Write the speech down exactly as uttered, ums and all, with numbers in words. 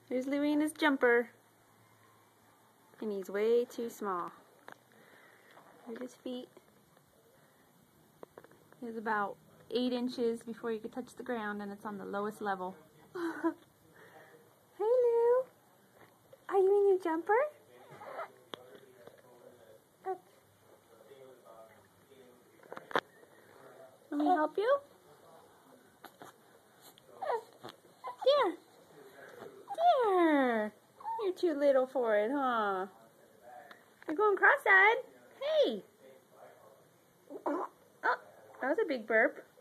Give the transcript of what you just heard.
There's Louie in his jumper. And he's way too small. Here's his feet. He's about eight inches before you could touch the ground, and it's on the lowest level. Hey Lou, are you in your jumper? Let me help you? There. There. You're too little for it, huh? You're going cross-eyed. Hey. Oh, that was a big burp.